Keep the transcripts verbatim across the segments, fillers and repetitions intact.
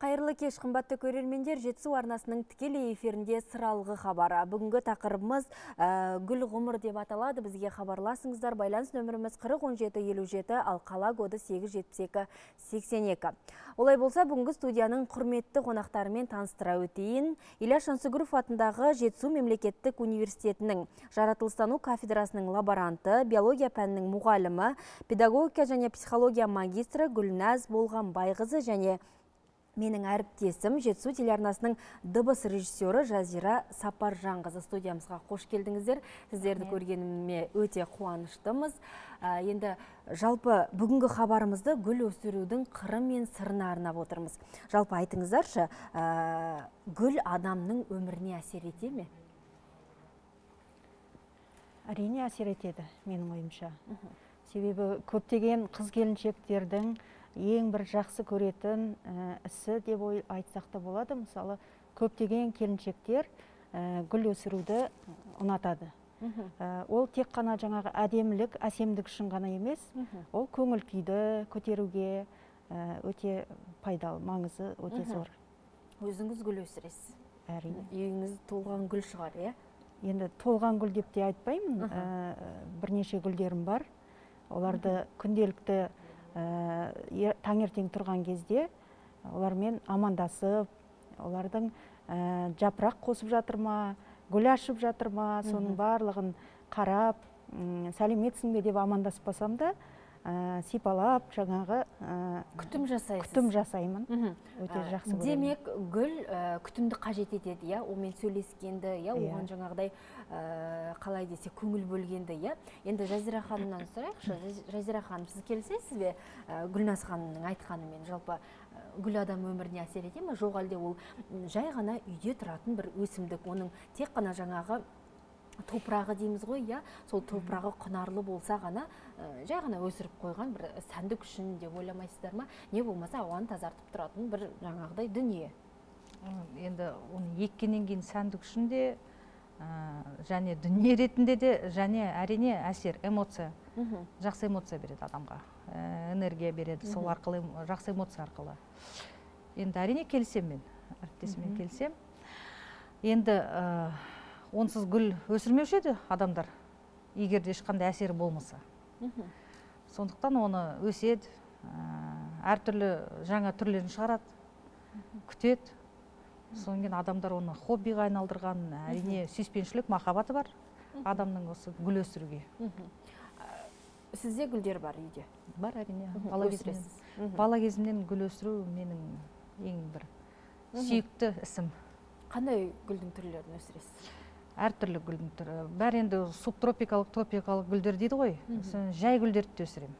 Қайырлы кеш, қымбатты көрермендер, Жетісу арнасының тікелей эфирінде сыралғы хабары. Бүгінгі тақырыбымыз ә, гүл ғұмыр деп аталады. Бізге хабарласыңыздар. Байланыс нөміріміз қырық он жеті елу жеті, ал қала коды сегіз жүз жетпіс екі сексен екі. Олай болса, бүгінгі студияның құрметті қонақтарымен таныстыра өтейін. Ильяс Жансүгіров атындағы Жетісу мемлекеттік университетінің жаратылыстану кафедрасының лаборанты, биология пәнінің мұғалімі, педагогика және психология магистрі Гүлназ Болғанбайқызы және менің әріптесім Жетісу телеарнасының дыбыс режиссері Жазира Сапаржанқызы. Студиямызға қош келдіңіздер. Сіздерді көргеніме өте қуаныштымыз. Енді жалпы бүгінгі хабарымызды гүл өсірудің қыры мен сырына арнап отырмыз. Жалпы айтыңыздаршы, гүл адамның өміріне әсер ете ме? Әрине әсер етеді, менің ойымша. Себебі көптеген қыз-келіншектердің ең бір жақсы көретін ісі деп айтсақ та болады. Мысалы, көптеген келіншектер гүл өсіруді ұнатады. Ол тек қана жаңағы әдемілік, әсемдік үшін ғана емес, ол көңіл күйді көтеруге өте пайдалы, маңызы өте зор. Өзіңіз гүл өсіресіз? Әрине. Үйіңіз толған гүл шығар, е? Енді толған гүл деп те айтпаймын. Бірнеше гүлдерім бар. Оларды күнделікті таңертең тұрған кезде олармен амандасып, олардың жапырақ қосып жатыр ма, гүл ашып жатыр ма, соның барлығын қарап, сәлеметсің бе деп амандаспасам да, сипалап, жаңағы күтім жасайсыз. Күтім жасаймын. Өте жақсы көремін. Демек, гүл күтімді қажет етеді, омен сөйлескенді, оған жаңағыдай қалай десе көңіл бөлгенді. Енді Жазира ханымнан сұрайықшы. Жазира ханым, сіз келісесіз бе Гүлназ ханымның айтқанымен? Жалпы гүл адам өміріне әсер ете ме? Жоқ әлде ол жай ғана үйде тұратын бір өсімдік, оның тек қана жаңағы топырағы дейміз ғой, сол топырағы құнарлы болса ғана, жай ғана өсіріп қойған бір сәндік үшін деп ойламайсыздар ма? Не болмаса ауаны тазартып тұратын бір жаңағыдай дүние. Енді оны еккеннен кейін сәндік үшін де, және дүние ретінде де, және әрине әсер, эмоция, жақсы эмоция береді адамға, энергия береді, сол арқылы, жақсы эмоция арқылы. Енді әрине келсем мен, әріптесімен келсем. Енді онсыз гүл өсірмеуші еді адамдар, егерде ешқандай әсері болмаса. Сондықтан оны өседі, әртүрлі жаңа түрлерін шығарады, күтеді. Содан кейін адамдар оны хоббиға айналдырған, әрине сүйіспеншілік, махаббаты бар адамның осы гүл өсіруге. Сізде гүлдер бар үйде? Бар, әрине. Бала кезімнен гүл өсіру менің ең бір сүйікті ісім. Қандай гүлдің түрлерін өсіресіз? Әртүрлі гүлдің түрі. Бәр енді субтропикалық, тропикалық гүлдер дейді ғой. Жай гүлдерді де өсірем.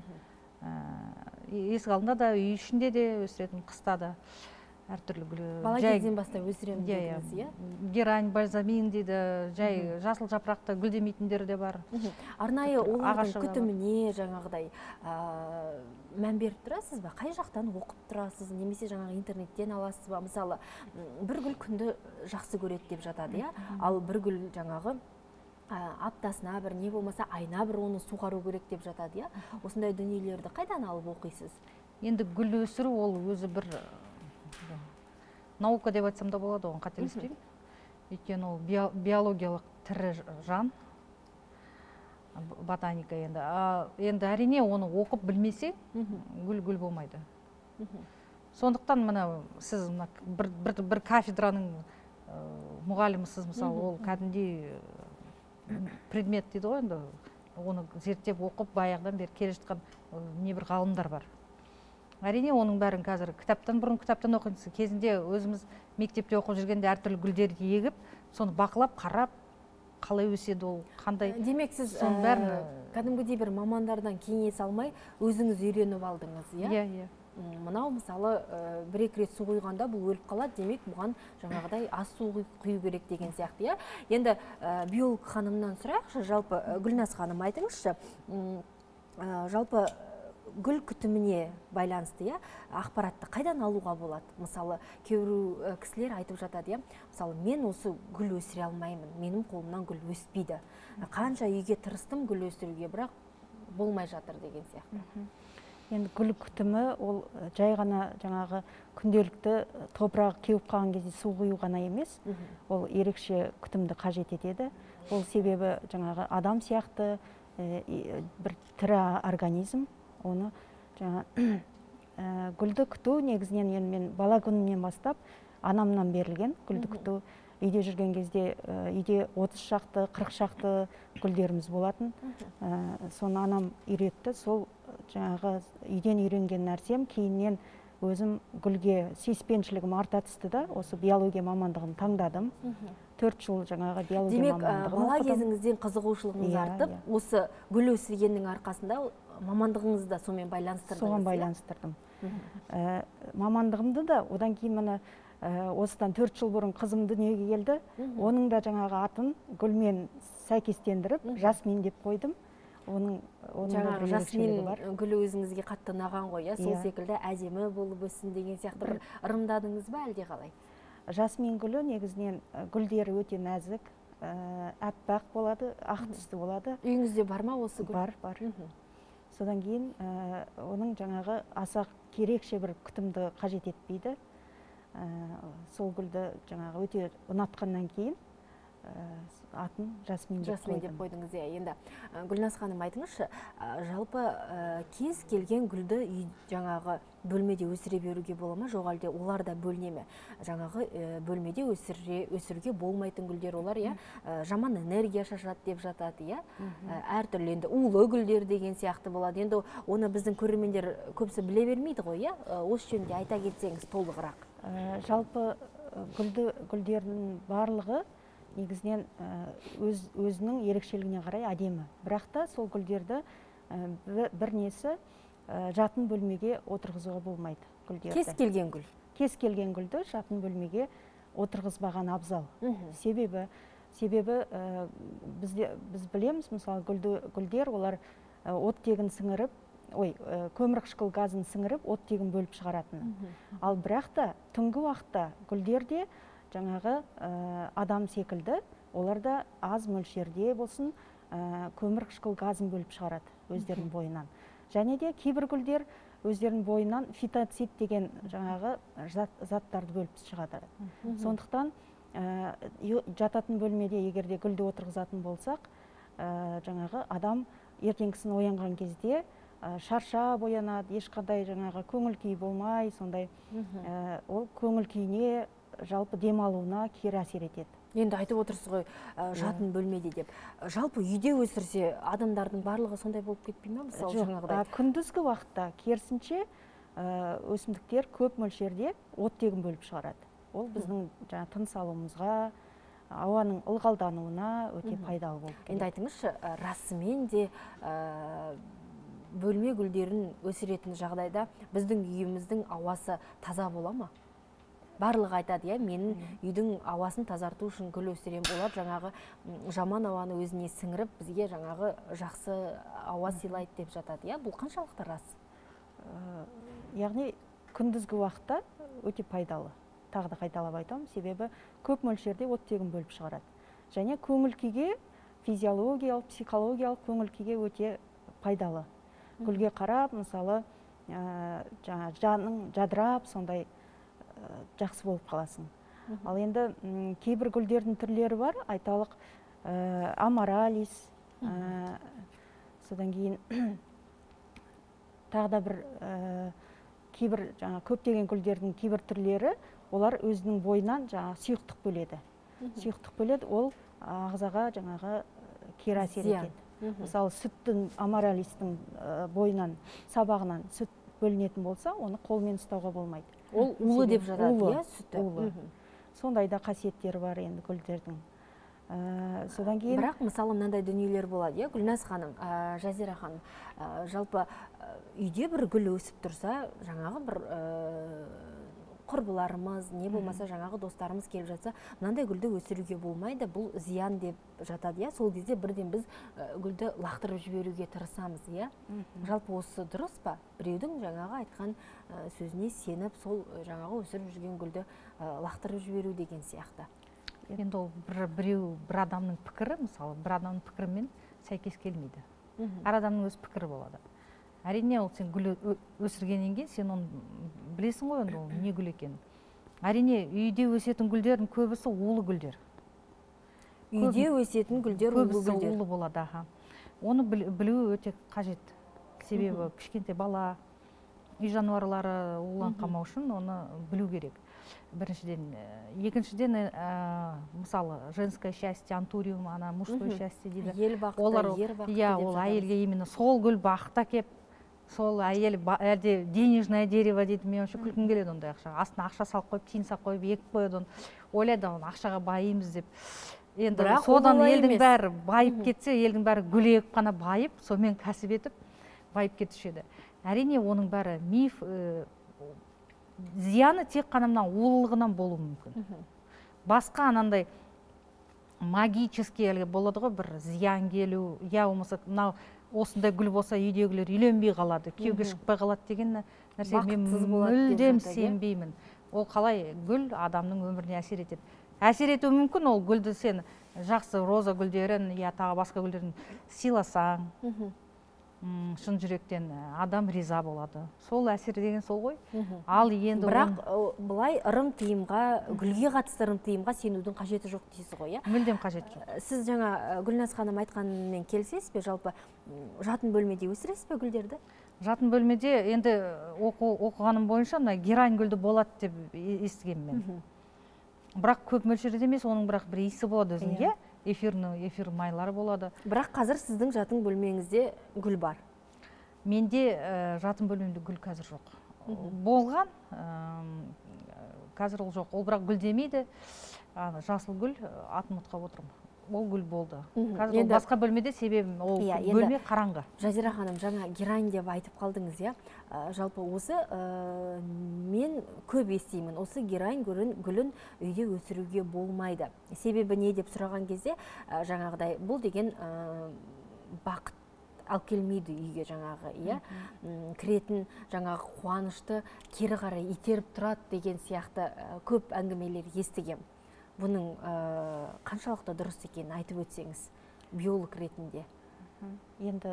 Есік алдында да, үй ішінде де өсіретін, қыста да. Әртүрлі гүл. Бала кезден бастап өсірем дедіңіз, иә? Герань, бальзамин дейді, жай жасыл жапырақты гүлдемейтіндері де бар. Арнайы олардың күтіміне жаңағыдай мән беріп тұрасыз ба? Қай жақтан оқып тұрасыз, немесе жаңағы интернеттен аласыз ба? Мысалы, бір гүл күнді жақсы көреді деп жатады, иә? Ал бір гүл жаңағы аптасына бір, не болмаса айна бір оны суғару керек деп жатады, иә? Осындай дүниелерді қайдан алып оқисыз? Енді гүл өсіру ол өзі бір наука деп айтсам да болады, оған қателеспеймін. Өйткені ол биологиялық тірі жан, ботаника енді. Енді әрине оны оқып білмесе, гүл-гүл болмайды. Сондықтан мына сіз бір кафедраның мұғалімісіз, мысалы, ол кәдімгідей предмет дейді ғой, енді оны зерттеп оқып, баяғыдан бері келе жатқан не бір ғалымдар бар. Әрине, оның бәрін қазір кітаптан бұрын кітаптан оқиды. Кезінде өзіміз мектепте оқып жүргенде әртүрлі гүлдерді егіп, соны бақылап, қарап, қалай өседі ол, қандай. Демек, сіз кәдімгідей бір мамандардан кеңес алмай, өзіңіз үйреніп алдыңыз, иә? Иә, иә. Мынау, мысалы, бір-екі рет су құйғанда бұл өліп қалады, демек, бұған жаңағыдай аз су құю керек деген сияқты, иә? Енді биолог ханымнан сұрайықшы, жалпы Гүлназ ханым айтыңызшы, жалпы гүл күтіміне байланысты, ақпаратты қайдан алуға болады? Мысалы, кейбір кісілер айтып жатады, мысалы, мен осы гүл өсіре алмаймын, менің қолымнан гүл өспейді. Қанша үйге тырыстым гүл өсіруге, бірақ болмай жатыр деген сияқты. Енді гүл күтімі ол жай ғана жаңағы күнделікті топырағы кеуіп қалған кезде су құю ғана емес, ол ерекше күтімді қажет етеді. Ол себебі жаңағы адам сияқты бір тірі организм, оны жаңа гүлді күту негізінен мен бала күнімнен бастап анамнан берілген. Гүлді күту үйде жүрген кезде үйде отыз шақты, қырық шақты гүлдеріміз болатын. Соны анам үйретті. Сол жаңағы үйден үйренген нәрсем кейіннен өзім гүлге сүйіспеншілігім арта түсті да, осы биология мамандығын таңдадым. Төрт жыл жаңағы биология мамандығын оқыдым. Демек, бала кезіңізден қызығушылығыңыз артып, осы гүл өсіргеннің арқасында мамандығыңызды да сонымен байланыстырдыңыз? Соған байланыстырдым. Мамандығымды да одан кейін міне осыдан төрт жыл бұрын қызым дүниеге келді. Оның да жаңағы атын гүлмен сәйкестендіріп, жасмин деп қойдым. Оның жаңағы жасмин гүлі өзіңізге қатты ұнаған ғой, сол секілді әдемі болып өссін деген сияқты бір ырымдадыңыз ба әлде қалай? Жасмин гүлі негізінен гүлдері өте нәзік, әппақ болады, ақ түсті болады. Үйіңізде бар ма осы гүл? Бар, бар. Содан кейін оның жаңағы аса керекше бір күтімді қажет етпейді. Сол гүлді жаңағы өте ұнатқаннан кейін атын жасмин деп қойдыңыз. Енді Гүлназ ханым, айтыңызшы, жалпы кез келген гүлді жаңағы бөлмеде өсіре беруге бола ма, жоқ әлде олар да бөліне ме? Жаңағы бөлмеде өсіруге болмайтын гүлдер олар, жаман энергия шашады деп жатады, әртүрлі енді улы гүлдер деген сияқты болады. Енді оны біздің көрермендер көбісі біле бермейді ғой, осы жөнінде айта кетсеңіз толығырақ. Жалпы гүлдердің барлығы негізінен өзінің ерекшелігіне қарай әдемі. Бірақ та сол гүлдерді бір несі жатын бөлмеге отырғызуға болмайды. Кез келген гүл? Кез келген гүлді жатын бөлмеге отырғызбаған абзал. Себебі біз білеміз, мысалы гүлдер олар оттегін сіңіріп, ой, көмірқышқыл газын сіңіріп, оттегін бөліп шығаратыны. Ал бірақ та түнгі уақытта гүлдерде жаңағы адам секілді, оларда аз мөлшерде болсын көмірқышқыл газын бөліп шығарады өздерінің бойынан. Және де кейбір гүлдер өздерінің бойынан фитоцид деген жаңағы заттарды бөліп шығады. Сондықтан жататын бөлмеде егерде гүлді отырғызатын болсақ, жаңағы адам ертеңгісін оянған кезде шаршап оянады, ешқандай жаңағы көңіл күй болмай, сондай ол көңіл күйіне жалпы демалуына кері әсер етеді. Енді айтып отырсыз ғой, жатын бөлмеде деп. Жалпы үйде өсірсе, адамдардың барлығы сондай болып кетпей ме? Жоқ, күндізгі уақытта керісінше өсімдіктер көп мөлшерде оттегін бөліп шығарады. Ол біздің тыныс алуымызға, ауаның ылғалдануына өте пайдалы болып келеді. Енді айтыңызшы, расымен де бөлме гүлдерін өсіретін жағдайда біздің үйіміздің ауасы таза бола ма? Барлығы айтады, менің үйдің ауасын тазарту үшін гүл өсірем, олар жаңағы жаман ауаны өзіне сіңіріп, бізге жаңағы жақсы ауа сыйлайды деп жатады. Бұл қаншалықты рас? Яғни күндізгі уақытта өте пайдалы. Тағы да қайталап айтамын, себебі көп мөлшерде оттегін бөліп шығарады. Және көңіл күйге, физиологиялық, психологиялық көңіл күйге өте пайдалы. Гүлге қарап, мысалы, жаның жадырап, сондай жақсы болып қаласың. Ал енді кейбір гүлдердің түрлері бар, айталық амаралис, содан кейін тағы да бір кейбір көптеген гүлдердің кейбір түрлері, олар өзінің бойынан сұйықтық бөледі. Сұйықтық бөледі, ол ағзаға жаңағы кері әсер етеді. Мысалы, сүттің, амаралистің бойынан, сабағынан сүт бөлінетін болса, оны қолмен ұстауға болмайды. Ол улы деп жатады, иә, сүті? Улы. Сондай да қасиеттері бар енді гүлдердің. Содан кейін... Бірақ, мысалы, мынандай дүниелер болады, Гүлназ ханым, Жазира ханым, жалпы үйде бір гүл өсіп тұрса, жаңағы бір құрбыларымыз, не болмаса жаңағы достарымыз келіп жатса, мынандай гүлді өсіруге болмайды, бұл зиян деп жатады, сол кезде бірден біз гүлді лақтырып жіберуге тырысамыз, жалпы осы дұрыс па? Біреудің жаңағы айтқан сөзіне сеніп, сол жаңағы өсіріп жүрген гүлді лақтырып жіберу деген сияқты. Енді ол біреу бір адамның пікірі, мысалы, бір адамның пікірімен сәйкес келмейді. Әр адамның өз пікірі болады. әрине ол сен гүл өсіргеннен кейін сен оны білесің ғой, ол не гүл екенін. Әрине үйде өсетін гүлдердің көбісі улы гүлдер. Үйде өсетін гүлдер улы гүлдер. Көбісі улы болады, аха. Оны білуі өте қажет. Себебі кішкентай бала, үй жануарлары улан қалмау үшін оны білу керек. Біріншіден, екіншіден, мысалы, женское счастье, антуриум, ана мужское счастье дейді. Ел бақыты, ер бақыты деп жатамыз. Ол әйелге именно сол гүл бақыт әкеп, сол әйел әлде денежное дерево дейді, мен вообще күлкім келеді ондай ақшаға. Астына ақша салып қойып, тиын салып қойып, екіп қойды. Ойлайды, ақшаға байымыз деп. Енді содан елдің бәрі байып кетсе, елдің бәрі гүл егіп қана байып, сонымен кәсіп етіп байып кетуші еді. Әрине, оның бәрі миф, зияны тек қана мына улылығынан болуы мүмкін. Басқа анандай магический болады ғой, бір зиян келу, я болмаса мынау осындай гүл болса үйдегілер үйленбей қалады, күйеуге шықпай қалады деген нәрсе мен мүлдем сенбеймін. Ол қалай гүл адамның өміріне әсер етеді. Әсер етуі мүмкін, ол гүлді сен жақсы роза гүлдерін, я тағы басқа гүлдерін сыйласаң, шын жүректен адам риза болады. Сол әсер деген сол ғой. Ал енді бірақ бұлай ырым тыйымға, гүлге қатысты ырым тыйымға сенудің қажеті жоқ дейсіз ғой, иә? Мүлдем қажет жоқ. Сіз жаңа Гүлназ ханым айтқанымен келісесіз бе? Жалпы жатын бөлмеде өсіресіз бе гүлдерді? Жатын бөлмеде енді оқығаным бойынша герань гүлді болады деп естігенмін мен. Бірақ көп мөлшерде емес, оның бірақ бір иісі болады өзінде. Эфирный, эфир майлары болады. Бірақ қазір сіздің жатын бөлмеңізде гүл бар? Менде жатын бөлмемде гүл қазір жоқ. Болған, қазір ол жоқ. Ол бірақ гүл демейді. Жасыл гүл, атын ұмытқап отырмын. Ол гүл болды. Қазір басқа бөлмеде, себебі ол бөлме қараңғы. Жазира ханым, жаңа герань деп айтып қалдыңыз, иә? Жалпы осы мен көп естимін. Осы герань гүлін үйде өсіруге болмайды. Себебі не деп сұраған кезде, жаңағыдай, бұл деген бақыт алып келмейді үйге жаңағы, иә? Кіретін жаңағы қуанышты кері қарай итеріп тұрады деген сияқты көп әңгімелер естігем. Бұның қаншалықты дұрыс екенін айтып өтсеңіз, биолог ретінде. Енді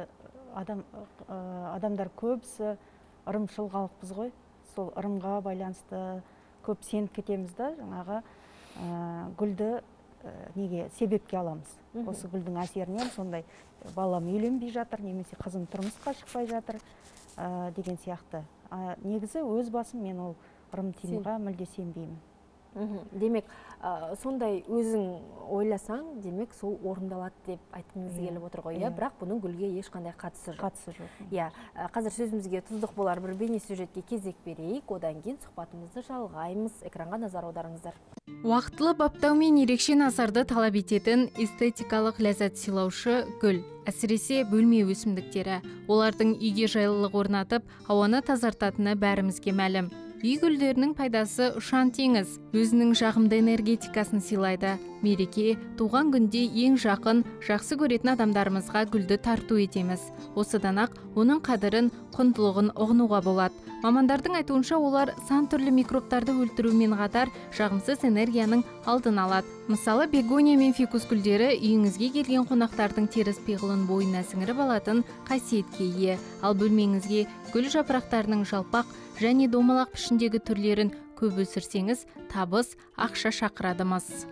адамдар көбісі ырымшыл халықпыз ғой. Сол ырымға байланысты көп сеніп кетеміз да, жаңағы гүлді неге себепке аламыз. Осы гүлдің әсерінен сондай балам үйленбей жатыр, немесе қызым тұрмысқа шықпай жатыр деген сияқты. Негізі өз басым мен ол ырым тыйымға мүлде сенбеймін. Демек, сондай өзің ойласаң, демек сол орындалады деп айтқыңыз келіп отыр ғой, бірақ бұның гүлге ешқандай қатысы жоқ. Қатысы жоқ. Иә, қазір сөзімізге тұздық болар бір бейне сюжетке кезек берейік, одан кейін сұхбатымызды жалғаймыз. Экранға назар аударыңыздар. Уақытлы баптау мен ерекше назарды талап ететін эстетикалық ләззат сыйлаушы гүл. Әсіресе бөлме өсімдіктері. Олардың үйге жайлылық орнатып, ауаны тазартатыны бәрімізге мәлім. Үй гүлдерінің пайдасы ұшан теңіз, өзінің жағымды энергетикасын сыйлайды. Мереке, туған күнде ең жақын, жақсы көретін адамдарымызға гүлді тарту етеміз. Осыдан ақ оның қадірін, құндылығын ұғынуға болады. Мамандардың айтуынша олар сан түрлі микробтарды өлтірумен қатар жағымсыз энергияның алдын алады. Мысалы, бегония мен фикус гүлдері үйіңізге келген қонақтардың теріс пиғылын бойына сіңіріп алатын қасиетке ие. Ал бөлмеңізге гүл жапырақтарының жалпақ және домалақ пішіндегі түрлерін көп өсірсеңіз, табыс, ақша шақырадымыз.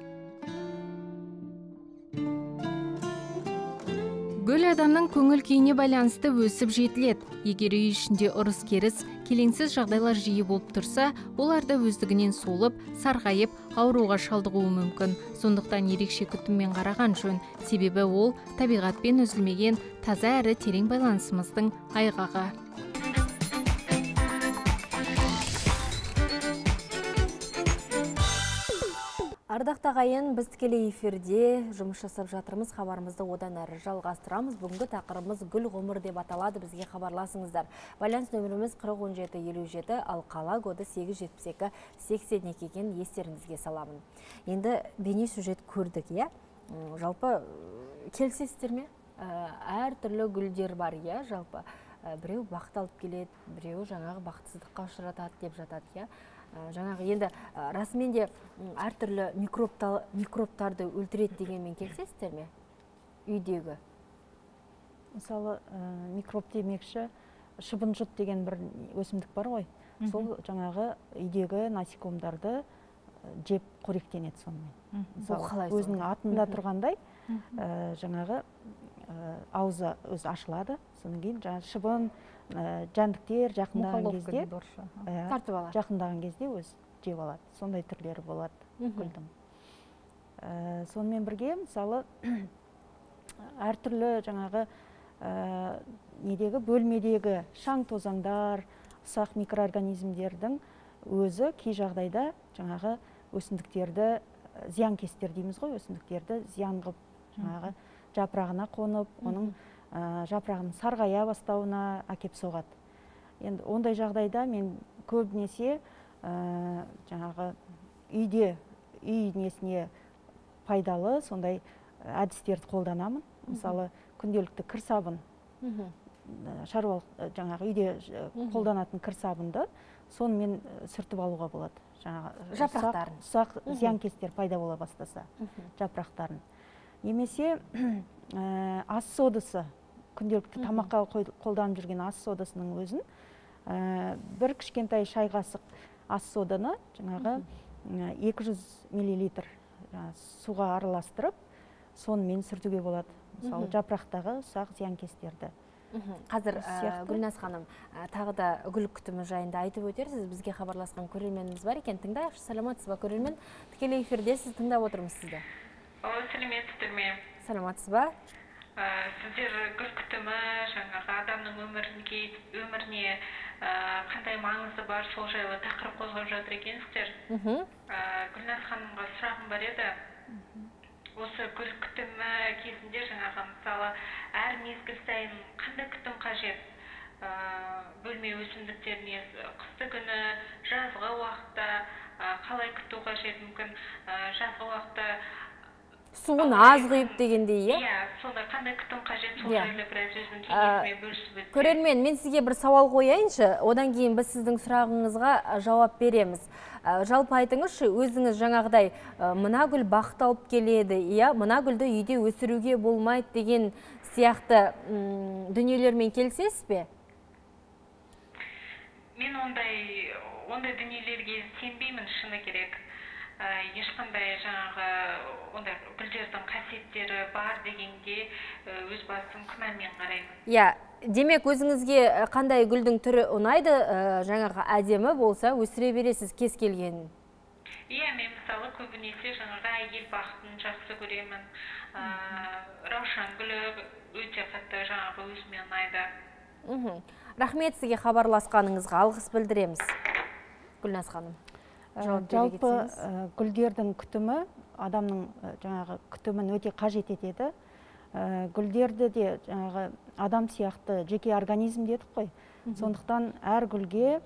Гүл адамның көңіл күйіне байланысты өсіп жетіледі. Егер үй ішінде ұрыс керіс, келеңсіз жағдайлар жиі болып тұрса, оларды өздігінен солып, сарғайып, ауруға шалдығуы мүмкін. Сондықтан ерекше күтіммен қараған жөн, себебі ол табиғатпен үзілмеген таза әрі терең байланысымыздың айғағы. Ардақты ағайын, біз тікелей эфирде жұмыс жасап жатырмыз, хабарымызды одан әрі жалғастырамыз. Бүгінгі тақырыбымыз гүл ғұмыр деп аталады, бізге хабарласыңыздар. Байланыс нөміріміз қырық он жеті елу жеті, ал қала коды сегіз жүз жетпіс екі сексен екі екен, естеріңізге саламын. Енді бейне сюжет көрдік, иә? Жалпы келісесіздер ме? Әр түрлі гүлдер бар, иә? Жалпы біреу бақыт алып келеді, біреу жаңағы бақытсыздыққа ұшыратады деп жатады, иә? Жаңағы енді расымен де әртүрлі микробтарды өлтіреді дегенмен келісесіздер ме? Үйдегі. Мысалы, микроб демекші, шыбынжыт деген бір өсімдік бар ғой. Сол жаңағы үйдегі насекомдарды жеп қоректенеді сонымен. Мысалы, өзінің атында тұрғандай жаңағы аузы өзі ашылады. Содан кейін жаңағы шыбын, жәндіктер жақындаған кезде тартып алады. Жақындаған кезде өзі жеп алады. Сондай түрлері болады гүлдің. Сонымен бірге, мысалы, әртүрлі жаңағы недегі бөлмедегі шаң тозаңдар, ұсақ микроорганизмдердің өзі кей жағдайда жаңағы өсімдіктерді зиянкестер дейміз ғой, өсімдіктерді зиян қылып жаңағы жапырағына қонып, оның жапырағының сарғая бастауына әкеп соғады. Енді ондай жағдайда мен көбінесе жаңағы үйде үй несіне пайдалы сондай әдістерді қолданамын. Мысалы, күнделікті кір сабын, шаруалық жаңағы үйде қолданатын кір сабынды сонымен сүртіп алуға болады. Жапырақтарын. Ұсақ зиянкестер пайда бола бастаса жапырақтарын. Немесе ас содасы, күнделікті тамаққа қолданып жүрген ас содасының өзін бір кішкентай шай қасық ас соданы жаңағы екі жүз миллилитр суға араластырып, сонымен сүртуге болады. Мысалы, жапырақтағы ұсақ зиянкестерді. Қазір Гүлназ ханым, тағы да гүл күтімі жайында айтып өтерсіз. Бізге хабарласқан көрерменіміз бар екен. Тыңдайықшы, саламатсыз ба көрермен? Тікелей эфирде сіз тыңдап отырмыз сізді. Сәлеметсіздер ме? Саламатсыз ба? Сіздер гүл күтімі жаңағы адамның өміріне қандай маңызы бар, сол жайлы тақырып қозғап жатыр екенсіздер. Гүлназ ханымға сұрағым бар еді. Осы гүл күтімі кезінде жаңағы мысалы әр мезгіл сайын қандай күтім қажет? Бөлме өсімдіктеріне қысты күні, жазғы уақытта қалай күту қажет? Мүмкін жазғы уақытта суын аз құйып дегендей, иә? Иә, сонда қандай күтім қажет? Сол жайлы біраз өзінің кеңесімен бөлісіп өтсек. Көрермен, мен сізге бір сауал қояйыншы, одан кейін біз сіздің сұрағыңызға жауап береміз. Жалпы айтыңызшы, өзіңіз жаңағыдай мына гүл бақыт алып келеді, иә, мына гүлді үйде өсіруге болмайды деген сияқты дүниелермен келісесіз бе? Мен ондай ондай дүниелерге сенбеймін, шыны керек. Ешқандай жаңағы ондай гүлдердің қасиеттері бар дегенге өз басым күмәнмен қараймын. Иә, демек өзіңізге қандай гүлдің түрі ұнайды, жаңағы әдемі болса өсіре бересіз кез келгенін? Иә, мен мысалы көбінесе жаңағы әйел бақытын жақсы көремін. Раушан гүлі өте қатты жаңағы өзіме ұнайды. Рахмет сізге хабарласқаныңызға, алғыс білдіреміз. Гүлназ ханым. Жалпы гүлдердің күтімі адамның жаңағы күтімін өте қажет етеді. Гүлдерді де жаңағы адам сияқты жеке организм дедік қой. Сондықтан әр гүлге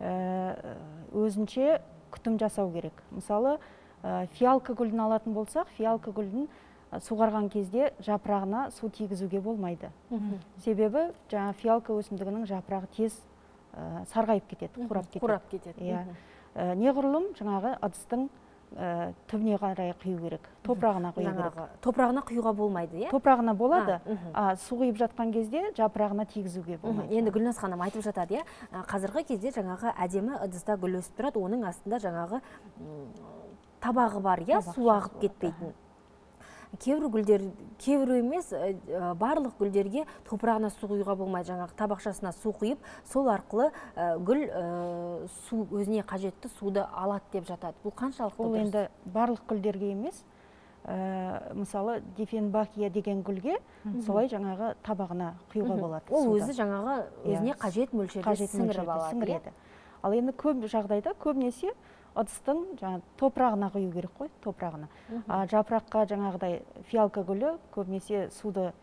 өзінше күтім жасау керек. Мысалы, фиалка гүлін алатын болсақ, фиалка гүлін суғарған кезде жапырағына су тигізуге болмайды. Себебі жаңа фиалка өсімдігінің жапырағы тез сарғайып кетеді, қурап кетеді. Қурап кетеді. Неғұрлым жаңағы ыдыстың түбіне қарай құю керек, топырағына құю керек. Топырағына құюға болмайды, иә? Топырағына болады, су құйып жатқан кезде жапырағына тигізуге болмайды. Енді Гүлназ ханым айтып жатады, иә? Қазіргі кезде жаңағы әдемі ыдыста гүл өсіп тұрады, оның астында жаңағы табағы бар, иә? Су ағып кетпейтін. Кейбір гүлдер, кейбір емес, барлық гүлдерге топырағына су құюға болмайды, жаңағы табақшасына су құйып, сол арқылы гүл су өзіне қажетті суды алады деп жатады. Бұл қаншалықты дұрыс? Ол енді барлық гүлдерге емес, мысалы дифенбахия деген гүлге солай жаңағы табағына құюға болады. Ол өзі жаңағы өзіне қажет мөлшерде сіңіріп алады. Ал енді көп жағдайда көбінесе ыдыстың топырағына құю керек қой, топырағына. Жапыраққа жаңағыдай фиалка гүлі көбінесе суды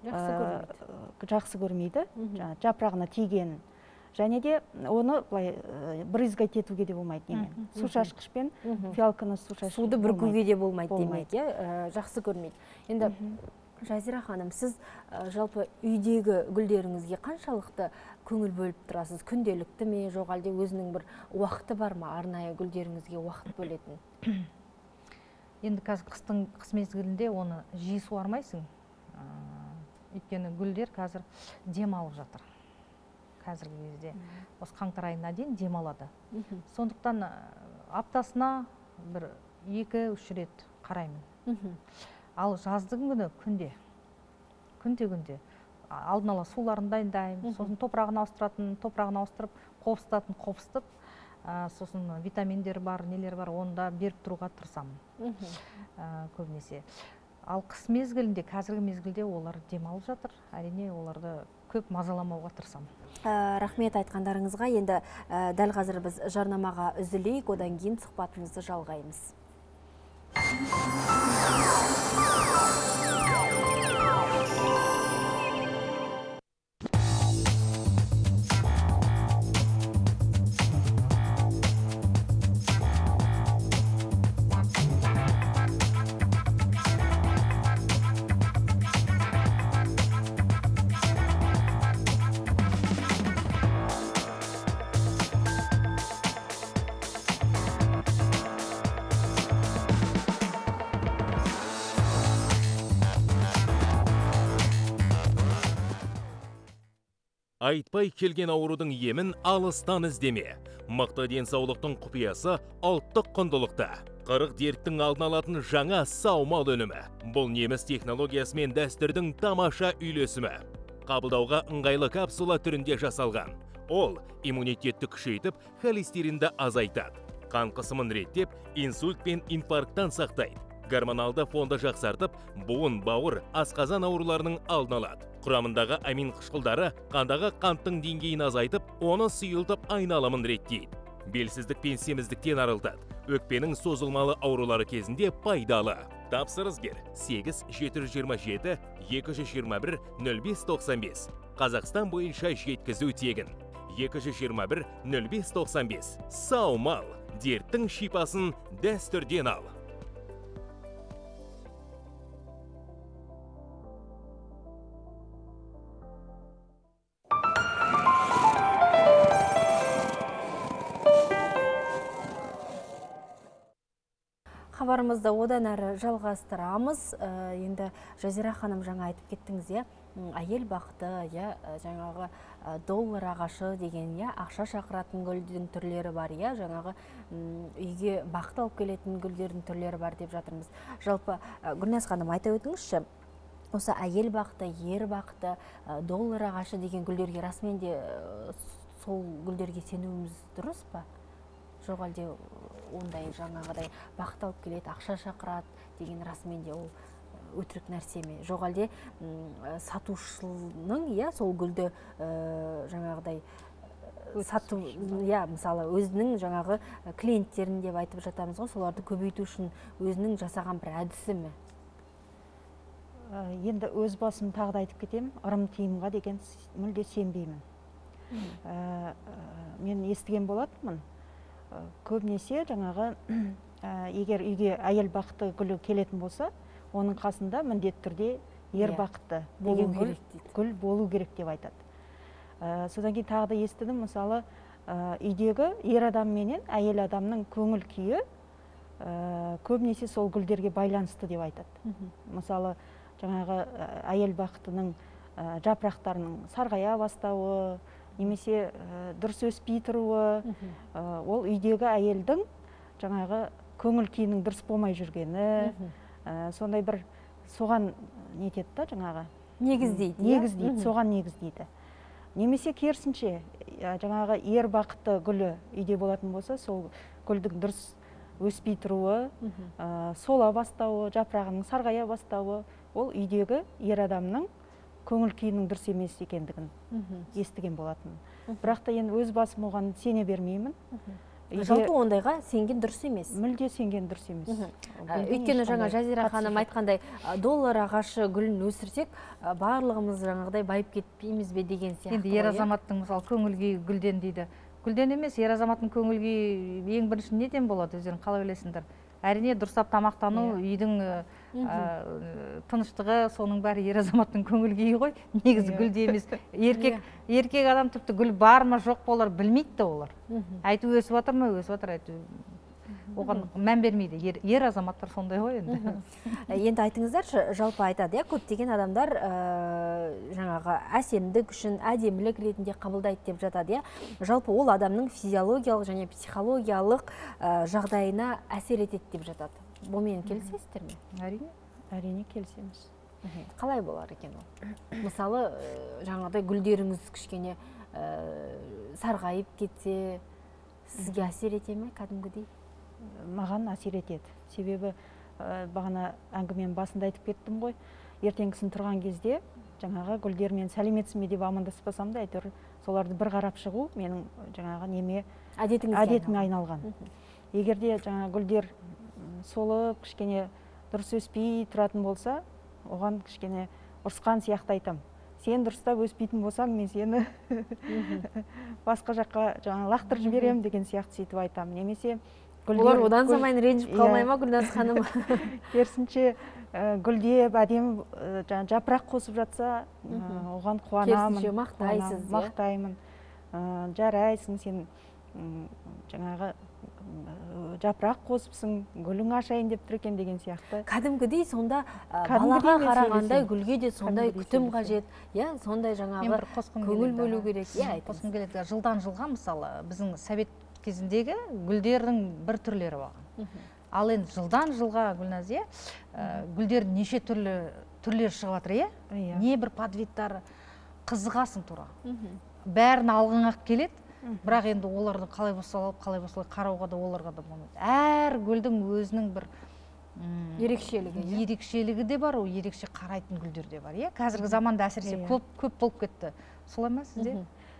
жақсы көрмейді, жапырағына тигенін. Және де оны брызгать етуге де болмайды немен. Су шашқышпен фиалканы су шашқыш суды бүркуге де болмайды демек, жақсы көрмейді. Енді Жазира ханым, сіз жалпы үйдегі гүлдеріңізге қаншалықты көңіл бөліп тұрасыз? Күнделікті ме, жоқ әлде өзінің бір уақыты бар ма, арнайы гүлдеріңізге уақыт бөлетін? Енді қазір қыстың қыс мезгілінде оны жиі суармайсың. Өйткені гүлдер қазір дем алып жатыр. қазіргі кезде осы қаңтар айына дейін демалады. Сондықтан аптасына бір екі үш рет қараймын. Ал жаздың күні күнде күнде күнде алдын ала суларын дайындаймын, сосын топырағын ауыстыратын, топырағын ауыстырып, қопсытатын, қопсытып, сосын витаминдер бар, нелер бар, оны да беріп тұруға тырысамын көбінесе. Ал қыс мезгілінде, қазіргі мезгілде олар демалып жатыр, әрине оларды көп мазаламауға тырысамын. Рахмет айтқандарыңызға. Енді дәл қазір біз жарнамаға үзілейік, одан кейін сұхбатымызды жалғаймыз. Айтпай келген аурудың емін алыстан іздеме. Мықты денсаулықтың құпиясы ұлттық құндылықта. Қырық дерттің алдын алатын жаңа саумал өнімі. Бұл неміс технологиясы мен дәстүрдің тамаша үйлесімі. Қабылдауға ыңғайлы капсула түрінде жасалған. Ол иммунитетті күшейтіп, холестеринді азайтады. Қан қысымын реттеп, инсульт пен инфаркттан сақтайды. Гормоналды фонды жақсартып, буын, бауыр, асқазан ауруларының алдын алады. Құрамындағы амин қышқылдары қандағы қанттың деңгейін азайтып, оны сұйылтып айналымын реттейді. Белсіздік пен семіздіктен арылтады. Өкпенің созылмалы аурулары кезінде пайдалы. Тапсырыс бер сегіз жеті жүз жиырма жеті екі жүз жиырма бір нөл бес тоқсан бес. Қазақстан бойынша жеткізу тегін. екі жүз жиырма бір нөл бес тоқсан бес. Саумал, дерттің шипасын дәстүрден ал. Хабарымызды одан әрі жалғастырамыз. Енді Жазира ханым жаңа айтып кеттіңіз, я, әйел бақыты, я, жаңағы доллар ағашы деген, я, ақша шақыратын гүлдің түрлері бар, я, жаңағы үйге бақыт алып келетін гүлдердің түрлері бар деп жатырмыз. Жалпы Гүлназ ханым айта өтіңізші, осы әйел бақыты, ер бақыты, доллар ағашы деген гүлдерге расымен де сол гүлдерге сенуіміз дұрыс па? Жоқ әлде ондай жаңағыдай бақыт алып келеді, ақша шақырады деген расымен де ол өтірік нәрсе ме? Жоқ әлде сатушының, я, сол гүлді жаңағыдай сату, я, мысалы өзінің жаңағы клиенттерін деп айтып жатамыз ғой, соларды көбейту үшін өзінің жасаған бір әдісі ме? Енді өз басым тағы да айтып кетемін, ырым тиымға деген мүлде сенбеймін. Мен естіген болатынмын. Көбінесе жаңағы егер үйге әйел бақыты гүлі келетін болса, оның қасында міндетті түрде ер бақыты деген гүл болу керек деп айтады. Содан кейін тағы да естідім, мысалы, үйдегі ер адам менен әйел адамның көңіл күйі көбінесе сол гүлдерге байланысты деп айтады. Мысалы, жаңағы әйел бақытының жапырақтарының сарғая бастауы, немесе дұрыс өспей тұруы, ол үйдегі әйелдің жаңағы көңіл күйінің дұрыс болмай жүргені, сондай бір соған нетеді да жаңағы негіздейді, негіздейді, соған негіздейді. Немесе керісінше, жаңағы ер бақыты гүлі үйде болатын болса, сол гүлдің дұрыс өспей тұруы, сола бастауы, жапырағының сарғая бастауы, ол үйдегі ер адамның көңіл күйінің дұрыс емес екендігін естіген болатын. Бірақ та енді өз басым оған сене бермеймін. Жалпы ондайға сенген дұрыс емес. Мүлде сенген дұрыс емес. Өйткені жаңа Жазира ханым айтқандай, доллар ағашы гүлін өсірсек, барлығымыз жаңағыдай байып кетпейміз бе деген сияқты. Енді ер азаматтың мысалы көңіл күйі гүлден дейді. Гүлден емес, ер азаматтың көңіл күйі ең бірінші неден болады, өздерің қалай білесіңдер? Әрине дұрыстап тамақтану, үйдің тыныштығы, соның бәрі ер азаматтың көңіл күйі ғой. Негізі гүлде емес. Еркек адам тіпті гүл бар ма жоқ болар білмейді олар. Айту өсіп жатыр ма, өсіп жатыр, айту. оған мән бермейді. Ер, ер азаматтар сондай ғой енді. Енді айтыңыздаршы, жалпы айтады, көптеген адамдар жаңағы әсемдік үшін әдемілік ретінде қабылдайды деп жатады. Жалпы ол адамның физиологиялық және психологиялық жағдайына әсер етеді деп жатады. Бұмен келісесіздер ме? Әрине, әрине келісеміз. Қалай болар екен ол? Мысалы, жаңағыдай гүлдеріңіз кішкене сарғайып кетсе, сізге әсер ете ме кәдімгідей? Маған әсер етеді. Себебі бағана әңгіменің басында айтып кеттім ғой, ертеңгісін тұрған кезде жаңағы гүлдермен сәлеметсің бе деп амандаспасам да, әйтеуір соларды бір қарап шығу менің жаңағы неме әдетіме айналған. Егерде жаңағы гүлдер солып, кішкене дұрыс өспей тұратын болса, оған кішкене ұрысқан сияқты айтам. Сен дұрыстап өспейтін болсаң, мен сені басқа жаққа жаңа лақтырып жіберем деген сияқты сөйтіп айтам. Немесе олар одан самайын ренжіп қалмай ма, Гүлназ ханым? Керісінше гүлдеп, әдем жапырақ қосып жатса, оған қуанамын. Керісінше мақтайсыз, мақтаймын. Жарайсың, сен жаңағы жапырақ қосыпсың, гүлің ашайын деп тұр екен деген сияқты. Кәдімгідей сонда балаға қарағандай гүлге де сондай күтім қажет, сондай жаңағы көңіл бөлу керек. Қосқым келеді. Жылдан жылға мысалы біздің совет кезіндегі гүлдердің бір түрлері болған. Ал енді жылдан жылға, Гүлназ, гүлдер неше түрлі түрлер шығып жатыр, не бір подвидтар, қызығасың тура. Бәрін алғың-ақ келеді. Бірақ енді оларды қалай босалып, қалай босалып қарауға да оларға да болмайды. Әр гүлдің өзінің бір ерекшелігі, ерекшелігі де бар, ол ерекше қарайтын гүлдер де бар. Қазіргі заманда әсіресе көп болып кетті. Солай ма сізде?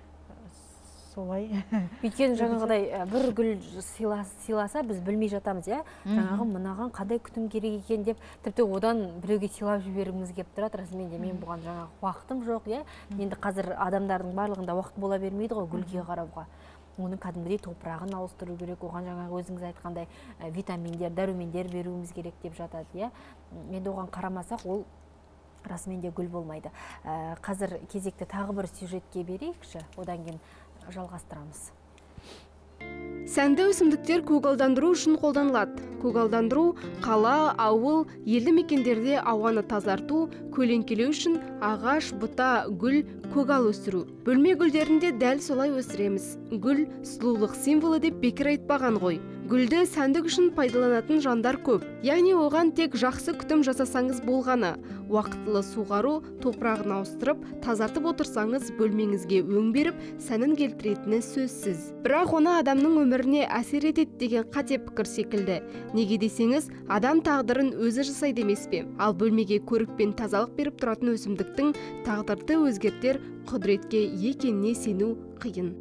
Солай. Өйткені жаңағыдай бір гүл сыйласа, біз білмей жатамыз, жаңағы мынаған қандай күтім керек екен деп, тіпті одан біреуге сыйлап жібергіміз келіп тұрады. Расымен де мен бұған жаңағы уақытым жоқ, енді қазір адамдардың барлығында уақыт бола бермейді ғой гүлге қарауға. Оның кәдімгідей топырағын ауыстыру керек, оған жаңағы өзіңіз айтқандай витаминдер, дәрумендер беруіміз керек деп жатады. Енді оған қарамасақ, ол расымен де гүл болмайды. Қазір кезекті тағы бір сюжетке берейікші, одан кейін жалғастырамыз. Сәнді өсімдіктер көгалдандыру үшін қолданылады. Көгалдандыру қала, ауыл, елді мекендерде ауаны тазарту, көлеңкелеу үшін ағаш, бұта, гүл, көгал өсіру. Бөлме гүлдерінде дәл солай өсіреміз. Гүл сұлулық символы деп бекер айтпаған ғой. Гүлді сәндік үшін пайдаланатын жандар көп. Яғни оған тек жақсы күтім жасасаңыз болғаны. Уақытылы суғару, топырағын ауыстырып, тазартып отырсаңыз бөлмеңізге өң беріп, сәнін келтіретіні сөзсіз. Бірақ оны адамның өміріне әсер етеді деген қате пікір секілді. Неге десеңіз, адам тағдырын өзі жасайды емес пе? Ал бөлмеге көрік пен тазалық беріп тұратын өсімдіктің тағдырды өзгертер құдіретке екеніне сену қиын.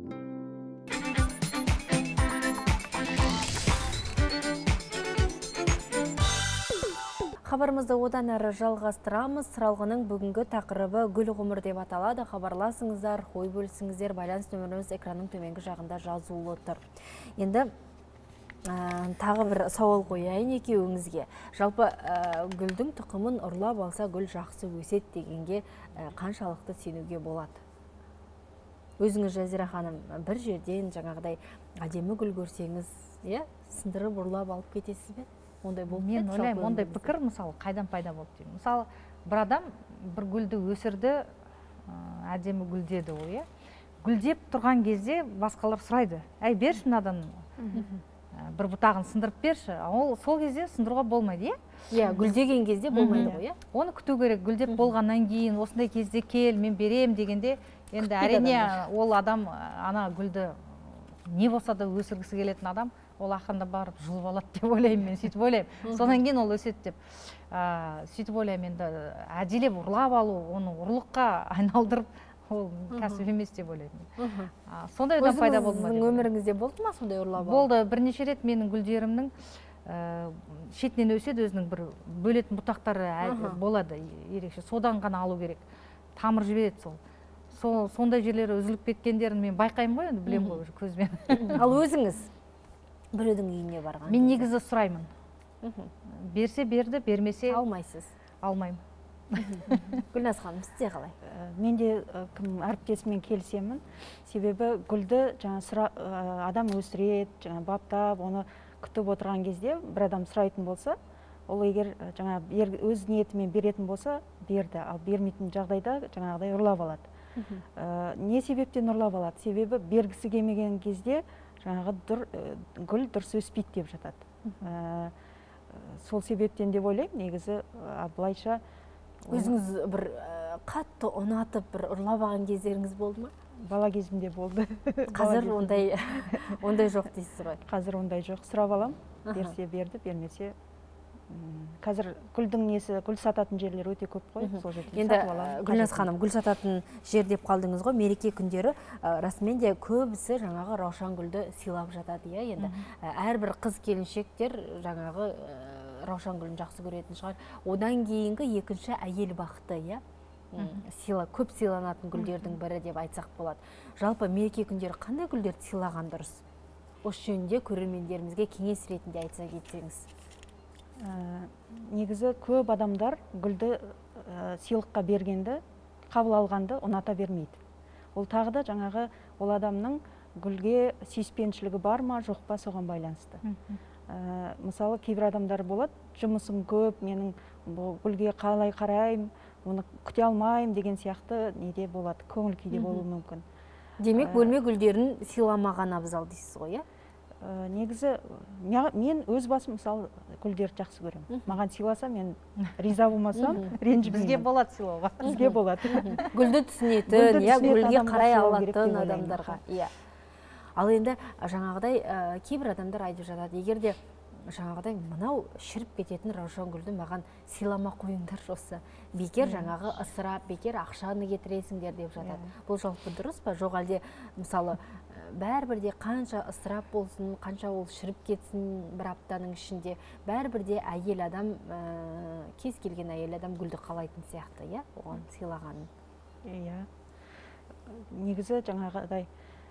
Хабарымызды одан әрі жалғастырамыз. Сыралғының бүгінгі тақырыбы гүл ғұмыр деп аталады. Хабарласыңыздар, ой бөлісіңіздер, байланыс нөміріміз экранның төменгі жағында жазулы тұр. Енді тағы бір сауал қояйын екеуіңізге. Жалпы гүлдің тұқымын ұрлап алса гүл жақсы өсет дегенге қаншалықты сенуге болады? Өзіңіз, Жазира ханым, бір жерден жаңағыдай әдемі гүл көрсеңіз, сындырып ұрлап алып кетесіз бе? Мен ойлаймын, ондай пікір мысалы қайдан пайда болды деймін. Мысалы, бір адам бір гүлді өсірді, әдемі гүлдеді ол, гүлдеп тұрған кезде басқалар сұрайды: әй, берші мынадан бір бұтағын сындырып берші. Ол сол кезде сындыруға болмайды, иә? Гүлдеген кезде болмайды ғой, иә? Оны күту керек. Гүлдеп болғаннан кейін осындай кезде кел, мен берем дегенде, енді әрине ол адам ана гүлді не болса да өсіргісі келетін адам, ол ақырында барып жұлып алады деп ойлаймын, мен сөйтіп ойлаймын. Содан кейін ол өседі деп. Сөйтіп ойлаймын, енді әдейілеп ұрлап алу, оны ұрлыққа айналдырып, ол кәсіп емес деп ойлаймын. Сондай одан пайда болды ма? Өзіңіздің өміріңізде болды ма сондай ұрлап алу? Болды. Бірнеше рет менің гүлдерімнің шетінен өседі, өзінің бір бөлетін бұтақтары болады ерекше. Содан ғана алу керек. Тамыр жібереді сол. Сондай жерлері үзіліп кеткендерін мен байқаймын ғой, енді білем ғой көзбен. Ал өзіңіз біреудің үйіне барған? Мен негізі сұраймын. Берсе берді, бермесе алмайсыз. Алмаймын. Гүлназ ханым, сізде қалай? Мен де әріптесіммен келісемін. Себебі гүлді адам өсіреді, баптап, оны күтіп отырған кезде бір адам сұрайтын болса, ол егер жаңа өз ниетімен беретін болса, берді, ал бермейтін жағдайда жаңағыдай ұрлап алады. Не себептен ұрлап алады? Себебі бергісі келмеген кезде жаңағы гүл дұрыс өспейді деп жатады. Сол себептен деп ойлаймын, негізі былайша. Өзіңіз бір қатты ұнатып бір ұрлап алған кездеріңіз болды ма? Бала кезімде болды. Қазір ондай ондай жоқ дейсіз ғой? Қазір ондай жоқ. Сұрап алам, берсе берді, бермесе. Қазір гүлдің несі, гүл сататын жерлер өте көп қой, сол жерден сатып аламын. Енді Гүлназ ханым, гүл сататын жер деп қалдыңыз ғой, мереке күндері расымен де көбісі жаңағы раушан гүлді сыйлап жатады, иә. Енді әрбір қыз келіншектер жаңағы раушан гүлін жақсы көретін шығар. Одан кейінгі екінші әйел бақыты, иә. Сыйла, көп сыйланатын гүлдердің бірі деп айтсақ болады. Жалпы мереке күндері қандай гүлдерді сыйлаған дұрыс? Осы жөнінде көрермендерімізге кеңес ретінде айтса кетсеңіз. Негізі көп адамдар гүлді сыйлыққа бергенді, қабыл алғанды ұната бермейді. Ол тағы да жаңағы ол адамның гүлге сүйіспеншілігі бар ма, жоқ па, соған байланысты. Мысалы, кейбір адамдар болады, жұмысым көп, менің гүлге қалай қараймын, оны күте алмайым деген сияқты неде болады, көңіл күйде болуы мүмкін. Демек, бөлме гүлдерін сыйламаған абзал дейсіз ғой, иә? Негізі, мен өз басым мысалы гүлдерді жақсы көремін. Маған сыйласа, мен риза болмасам, ренжімеймін. Бізге болады сыйлауға. Бізге болады. Гүлді түсінетін, гүлге қарай алатын адамдарға. Ал енді жаңағыдай кейбір адамдар айтып жатады, егерде жаңағыдай мынау шіріп кететін раушан гүлді маған сыйлама қойыңдар жоқса, бекер жаңағы ысырап, бекер ақшаны кетіресіңдер деп жатады. Бұл жалпы дұрыс па? Жоқ әлде мысалы бәрібірде қанша ысырап болсын, қанша ол шіріп кетсін бір аптаның ішінде, бәрібірде әйел адам, кез келген әйел адам гүлді қалайтын сияқты, иә, оған сыйлағанын. Иә. Негізі жаңағыдай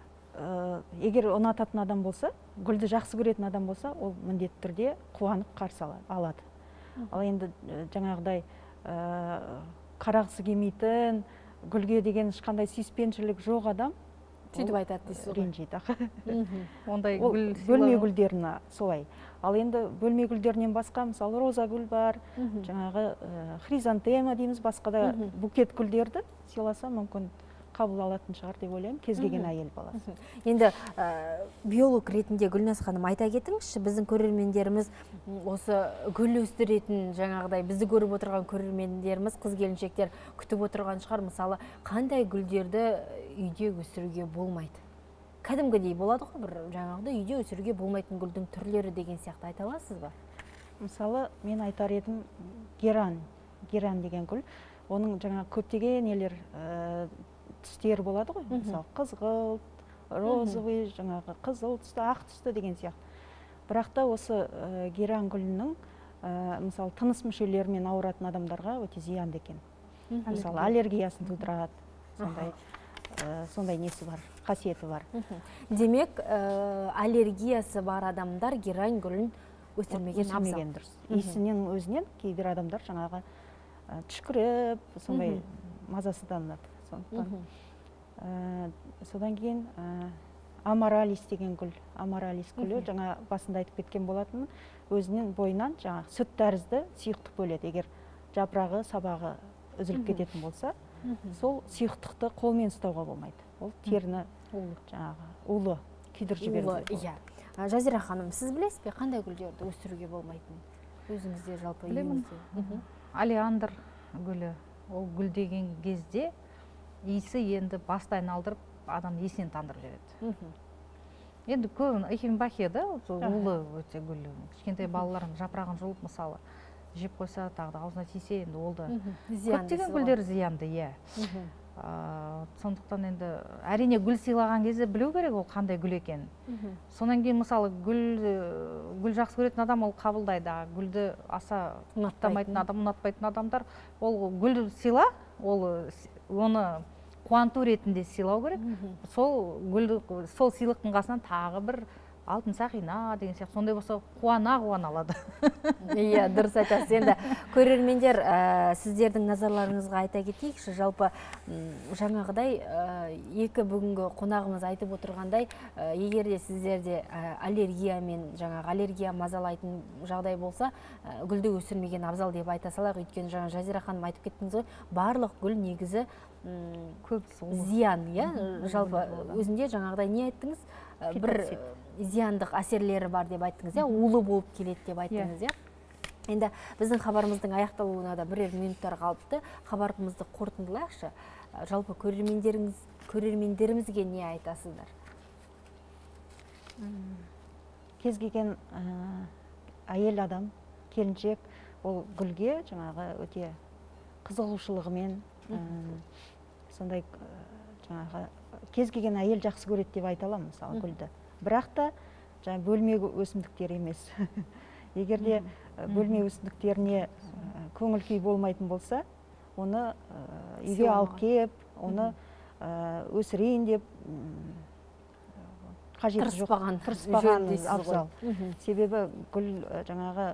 егер ұнататын адам болса, гүлді жақсы көретін адам болса, ол міндетті түрде қуанып қарсы алады. Ал енді жаңағыдай қарағысы келмейтін, гүлге деген ешқандай сүйіспеншілік жоқ адам сөйтіп айтады дейсіз ғой? Ренжиді. Ондай гүл бөлме гүлдеріне солай. Ал енді бөлме гүлдерінен басқа, мысалы роза гүл бар, жаңағы хризантема дейміз, басқа да букет гүлдерді сыйласа мүмкін қабыл алатын шығар деп ойлаймын, кез келген әйел баласы. Енді биолог ретінде Гүлназ ханым айта кетіңізші, біздің көрермендеріміз осы гүл өсіретін жаңағыдай бізді көріп отырған көрермендеріміз, қыз келіншектер күтіп отырған шығар, мысалы қандай гүлдерді үйде өсіруге болмайды? Кәдімгідей болады ғой, бір жаңағыдай үйде өсіруге болмайтын гүлдің түрлері деген сияқты айта аласыз ба? Мысалы, мен айтар едім геран, геран деген гүл, оның жаңа көптеген нелер түстер болады ғой, мысалы қызғылт, розовый, жаңағы қызыл түсті, ақ түсті деген сияқты. Бірақ та осы геран гүлінің мысалы тыныс мүшелерімен ауыратын адамдарға өте зиянды екен. Мысалы аллергиясын тудырады, сондай сондай несі бар, қасиеті бар. Демек, аллергиясы бар адамдар геран гүлін өсірмеген абзал. Дұрыс. Иісінен өзінен кейбір адамдар жаңағы түшкіріп, сондай мазасызданады. Содан кейін амаралис деген гүл, амаралис гүлі жаңа басында айтып кеткен болатын, өзінен бойынан жаңа сүт тәрізді сұйықтық бөледі. Егер жапырағы, сабағы үзіліп кететін болса, сол сұйықтықты қолмен ұстауға болмайды. Ол теріні жаңағы улы күйдіріп жібереді. Иә. Жазира ханым, сіз білесіз бе қандай гүлдерді өсіруге болмайтын? Өзіңізде жалпы үйіңізде? Алиандр гүлі, ол гүл деген кезде иісі енді басты айналдырып, адам есінен тандырып жібереді. Енді көбін эхимбахия да, улы өте гүл. Кішкентай балалардың жапырағын жұлып, мысалы, жеп қойса, тағы да аузына тисе, енді ол да көптеген гүлдер зиянды, иә. Сондықтан енді әрине гүл сыйлаған кезде білу керек ол қандай гүл екенін. Сонан кейін мысалы гүл жақсы көретін адам ол қабылдайды, гүлді аса ұнатпайтын адам, ұнатпайтын адамдар, ол гүл сыйла, ол оны қуанту ретінде сыйлау керек. Сол гүлді, сол сыйлықтың қасынан тағы бір алтын сақина деген сияқты сондай болса қуана қуана алады. Иә, дұрыс айтасыз. Енді көрермендер, сіздердің назарларыңызға айта кетейікші, жалпы жаңағыдай екі бүгінгі қонағымыз айтып отырғандай, егер де сіздерде аллергиямен, жаңағы аллергия мазалайтын жағдай болса, гүлді өсірмеген абзал деп айта салайық. Өйткені жаңа Жазира ханым айтып кеттіңіз ғой, барлық гүл негізі көп зиян, иә? Жалпы өзінде жаңағыдай не айттыңыз? Бір зияндық әсерлері бар деп айттыңыз, иә? Улы болып келеді деп айттыңыз, иә? Енді біздің хабарымыздың аяқталуына да бірер минуттар қалыпты. Хабарымызды қорытындылайықшы. Жалпы көрермендеріңіз, көрермендерімізге не айтасыздар? Кез келген әйел адам, келіншек, ол гүлге жаңағы өте қызығушылығымен, сондай жаңағы кез келген әйел жақсы көреді деп айта аламын, мысалы, гүлді. Бірақ та жаңа бөлме өсімдіктер емес. Егер де бөлме өсімдіктеріне көңіл күй болмайтын болса, оны үйге алып кеп, оны өсірейін деп қажеті жоқ, тырыспаған абзал. Себебі гүл жаңағы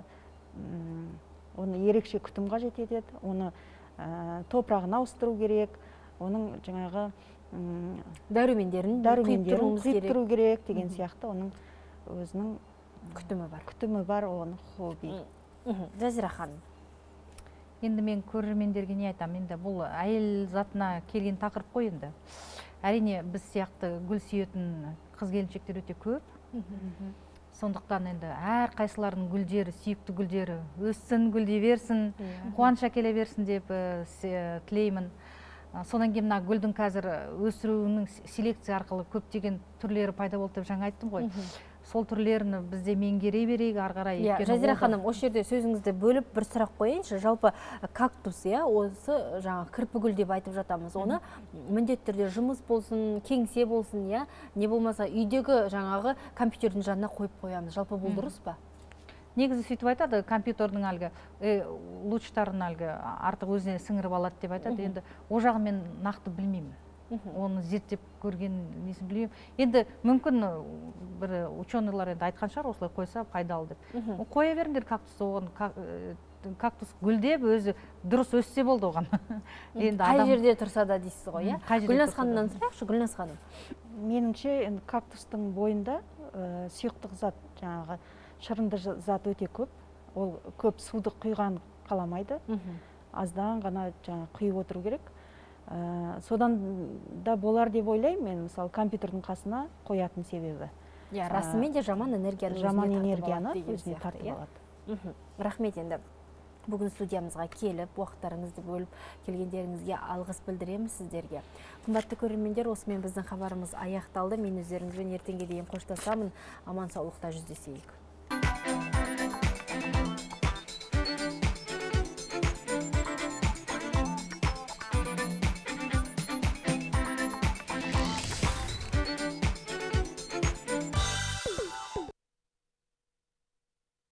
оны ерекше күтім қажет етеді, оны топырағын ауыстыру керек, оның жаңағы дәрумендерін құйып тұру керек деген сияқты, оның өзінің күтімі бар. Күтімі бар, оның хобби. Жазира ханым. Енді мен көрермендерге не айтам, енді бұл әйел затына келген тақырып қой енді. Әрине біз сияқты гүл сүйетін қыз келіншектер өте көп. Сондықтан енді әр қайсылардың гүлдері, сүйікті гүлдері өссін, гүлдей берсін, қуаныш әкеле берсін деп тілеймін. Содан кейін мына гүлдің қазір өсіруінің селекция арқылы көптеген түрлері пайда болды деп жаңа айттым ғой. Сол түрлерін бізде меңгере берейік ары қарай. Жазира ханым, осы жерде сөзіңізді бөліп бір сұрақ қояйыншы. Жалпы кактус, осы жаңа кірпі гүл деп айтып жатамыз. Оны міндетті түрде жұмыс болсын, кеңсе болсын, не болмаса үйдегі жаңағы компьютердің жанына қойып қоямыз. Жалпы бұл дұрыс па? Негізі сөйтіп айтады, компьютердің әлгі лучтарын әлгі артық өзіне сіңіріп алады деп айтады. Енді о жағын мен нақты білмеймін. Оны зерттеп көрген несін білмеймін. Енді мүмкін бір ученыйлар енді айтқан шығар, осылай қойса пайдалы деп. Қоя беріңдер кактус, оған кактус гүлдеп өзі дұрыс өссе болды оған. Қай жерде тұрса да дейсіз ғой, иә? Гүлназ ханымнан сұрайықшы, Гүлназ ханым. Меніңше кактустың бойында сұйықтық зат, жаңағы шырынды зат өте көп. Ол көп суды құйған қаламайды. Аздан ғана құйып отыру керек. Содан да болар деп ойлаймын мен, мысалы, компьютердің қасына қоятын себебі. Расымен де жаман энергияны өзіне тартып алады. Рахмет, енді бүгін студиямызға келіп, уақыттарыңызды бөліп келгендеріңізге алғыс білдіреміз сіздерге. Қымбатты көрермендер, осымен біздің хабарымыз аяқталды. Мен өздеріңізбен ертеңге дейін қоштасамын. Аман саулықта жүздесейік.